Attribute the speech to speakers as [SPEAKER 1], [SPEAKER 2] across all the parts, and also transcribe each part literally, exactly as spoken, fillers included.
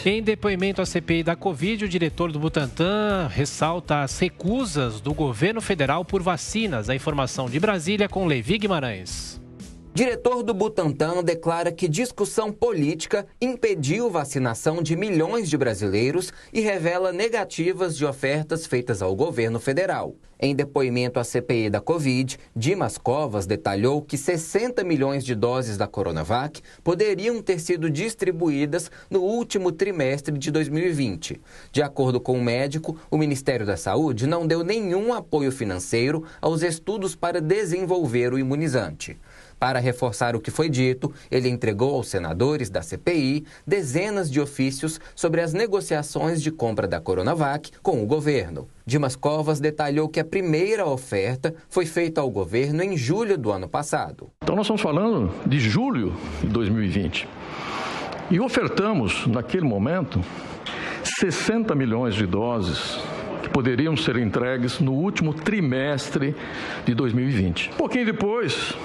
[SPEAKER 1] Em depoimento à C P I da Covid, o diretor do Butantan ressalta as recusas do governo federal por vacinas. A informação de Brasília com Levi Guimarães.
[SPEAKER 2] Diretor do Butantan declara que discussão política impediu vacinação de milhões de brasileiros e revela negativas de ofertas feitas ao governo federal. Em depoimento à C P I da Covid, Dimas Covas detalhou que sessenta milhões de doses da Coronavac poderiam ter sido distribuídas no último trimestre de dois mil e vinte. De acordo com o médico, o Ministério da Saúde não deu nenhum apoio financeiro aos estudos para desenvolver o imunizante. Para reforçar o que foi dito, ele entregou aos senadores da C P I dezenas de ofícios sobre as negociações de compra da Coronavac com o governo. Dimas Covas detalhou que a primeira oferta foi feita ao governo em julho do ano passado.
[SPEAKER 3] Então nós estamos falando de julho de dois mil e vinte e ofertamos, naquele momento, sessenta milhões de doses que poderiam ser entregues no último trimestre de dois mil e vinte. Um pouquinho depois,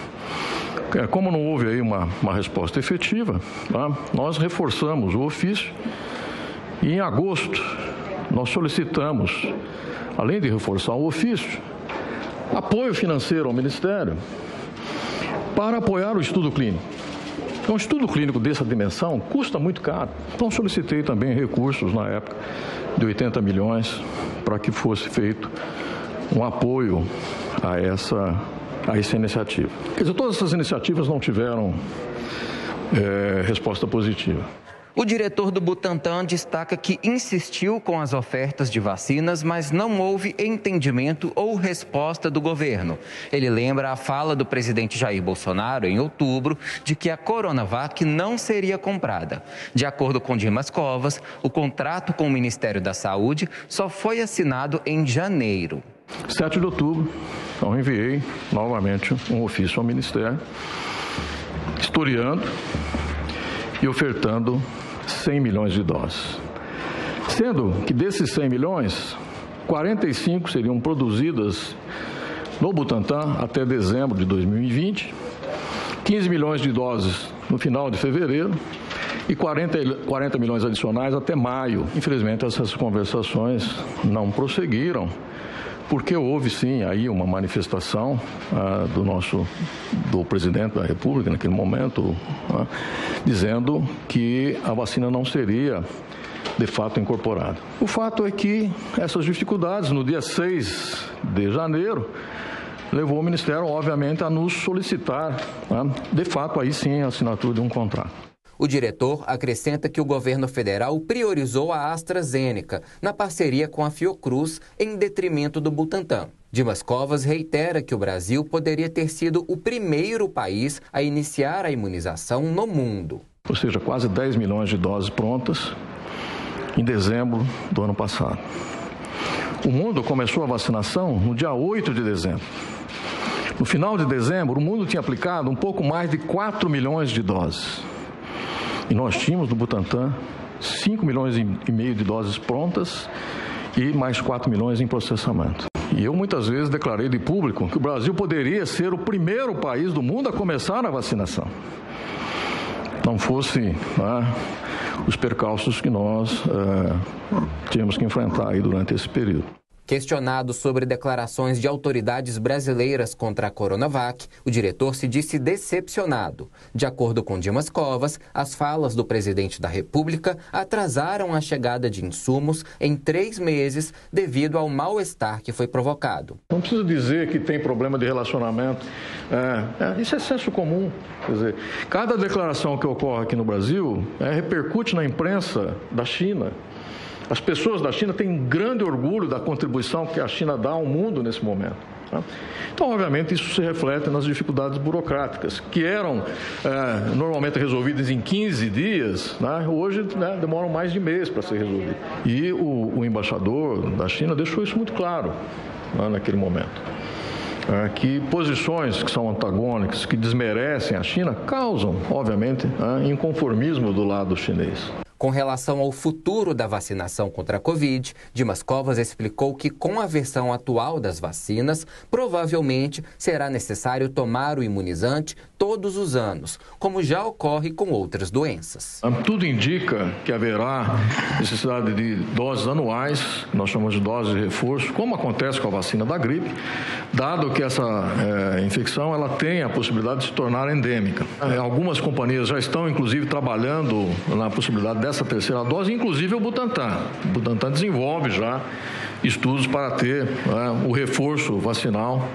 [SPEAKER 3] como não houve aí uma, uma resposta efetiva, tá? Nós reforçamos o ofício e em agosto nós solicitamos, além de reforçar o ofício, apoio financeiro ao Ministério para apoiar o estudo clínico. Então, um estudo clínico dessa dimensão custa muito caro. Então solicitei também recursos na época de oitenta milhões para que fosse feito um apoio a essa a essa iniciativa. Quer dizer, todas essas iniciativas não tiveram é, resposta positiva.
[SPEAKER 2] O diretor do Butantan destaca que insistiu com as ofertas de vacinas, mas não houve entendimento ou resposta do governo. Ele lembra a fala do presidente Jair Bolsonaro, em outubro, de que a Coronavac não seria comprada. De acordo com Dimas Covas, o contrato com o Ministério da Saúde só foi assinado em janeiro.
[SPEAKER 3] sete de outubro, então enviei novamente um ofício ao Ministério, historiando e ofertando cem milhões de doses. Sendo que desses cem milhões, quarenta e cinco seriam produzidas no Butantan até dezembro de dois mil e vinte, quinze milhões de doses no final de fevereiro e quarenta, quarenta milhões adicionais até maio. Infelizmente, essas conversações não prosseguiram, porque houve sim aí uma manifestação ah, do nosso do presidente da República naquele momento, ah, dizendo que a vacina não seria de fato incorporada. O fato é que essas dificuldades no dia seis de janeiro levou o Ministério, obviamente, a nos solicitar, ah, de fato aí sim a assinatura de um contrato.
[SPEAKER 2] O diretor acrescenta que o governo federal priorizou a AstraZeneca na parceria com a Fiocruz em detrimento do Butantan. Dimas Covas reitera que o Brasil poderia ter sido o primeiro país a iniciar a imunização no mundo.
[SPEAKER 3] Ou seja, quase dez milhões de doses prontas em dezembro do ano passado. O mundo começou a vacinação no dia oito de dezembro. No final de dezembro, o mundo tinha aplicado um pouco mais de quatro milhões de doses. E nós tínhamos no Butantan cinco milhões e meio de doses prontas e mais quatro milhões em processamento. E eu muitas vezes declarei de público que o Brasil poderia ser o primeiro país do mundo a começar a vacinação. Não fosse né, os percalços que nós é, tínhamos que enfrentar aí durante esse período.
[SPEAKER 2] Questionado sobre declarações de autoridades brasileiras contra a Coronavac, o diretor se disse decepcionado. De acordo com Dimas Covas, as falas do presidente da República atrasaram a chegada de insumos em três meses devido ao mal-estar que foi provocado.
[SPEAKER 3] Não preciso dizer que tem problema de relacionamento. É, é, isso é senso comum. Quer dizer, cada declaração que ocorre aqui no Brasil é, repercute na imprensa da China. As pessoas da China têm grande orgulho da contribuição que a China dá ao mundo nesse momento. Tá? Então, obviamente, isso se reflete nas dificuldades burocráticas, que eram é, normalmente resolvidas em quinze dias, né? Hoje né, demoram mais de mês para ser resolvido. E o, o embaixador da China deixou isso muito claro né, naquele momento. É, que posições que são antagônicas, que desmerecem a China, causam, obviamente, é, inconformismo do lado chinês.
[SPEAKER 2] Com relação ao futuro da vacinação contra a Covid, Dimas Covas explicou que, com a versão atual das vacinas, provavelmente será necessário tomar o imunizante todos os anos, como já ocorre com outras doenças.
[SPEAKER 3] Tudo indica que haverá necessidade de doses anuais, que nós chamamos de doses de reforço, como acontece com a vacina da gripe, dado que essa é, infecção ela tem a possibilidade de se tornar endêmica. Algumas companhias já estão, inclusive, trabalhando na possibilidade dessa terceira dose, inclusive o Butantan. O Butantan desenvolve já estudos para ter né, o reforço vacinal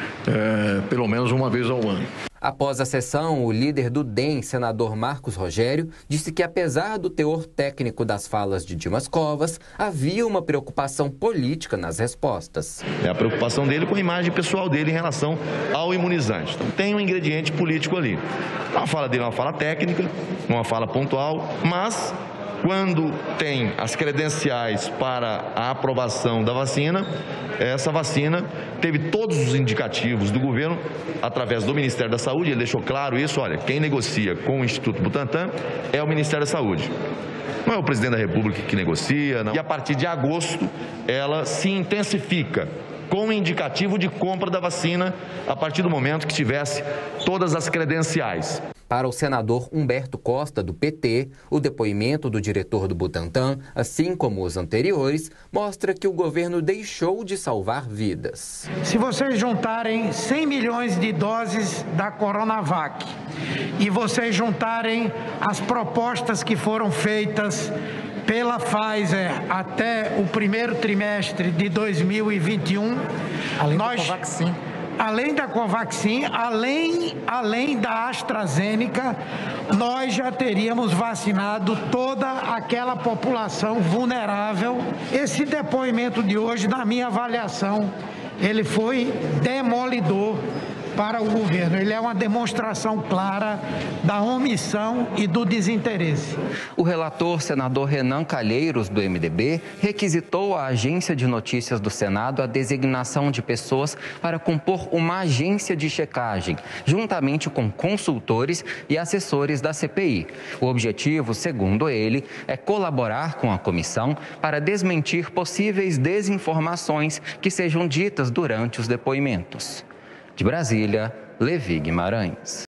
[SPEAKER 3] é, pelo menos uma vez ao ano.
[SPEAKER 2] Após a sessão, o líder do D E M, senador Marcos Rogério, disse que, apesar do teor técnico das falas de Dimas Covas, havia uma preocupação política nas respostas.
[SPEAKER 4] É a preocupação dele com a imagem pessoal dele em relação ao imunizante. Então, tem um ingrediente político ali. A fala dele é uma fala técnica, uma fala pontual, mas quando tem as credenciais para a aprovação da vacina, essa vacina teve todos os indicativos do governo através do Ministério da Saúde. Ele deixou claro isso, olha, quem negocia com o Instituto Butantan é o Ministério da Saúde. Não é o presidente da República que negocia, não. E a partir de agosto, ela se intensifica com o indicativo de compra da vacina a partir do momento que tivesse todas as credenciais.
[SPEAKER 2] Para o senador Humberto Costa, do P T, o depoimento do diretor do Butantan, assim como os anteriores, mostra que o governo deixou de salvar vidas.
[SPEAKER 5] Se vocês juntarem cem milhões de doses da Coronavac e vocês juntarem as propostas que foram feitas pela Pfizer até o primeiro trimestre de dois mil e vinte e um,
[SPEAKER 6] além
[SPEAKER 5] nós...
[SPEAKER 6] da Covaxin.
[SPEAKER 5] Além da Covaxin, além, além da AstraZeneca, nós já teríamos vacinado toda aquela população vulnerável. Esse depoimento de hoje, na minha avaliação, ele foi demolidor para o governo. Ele é uma demonstração clara da omissão e do desinteresse.
[SPEAKER 2] O relator, senador Renan Calheiros, do M D B, requisitou à Agência de Notícias do Senado a designação de pessoas para compor uma agência de checagem, juntamente com consultores e assessores da C P I. O objetivo, segundo ele, é colaborar com a comissão para desmentir possíveis desinformações que sejam ditas durante os depoimentos. De Brasília, Levi Guimarães.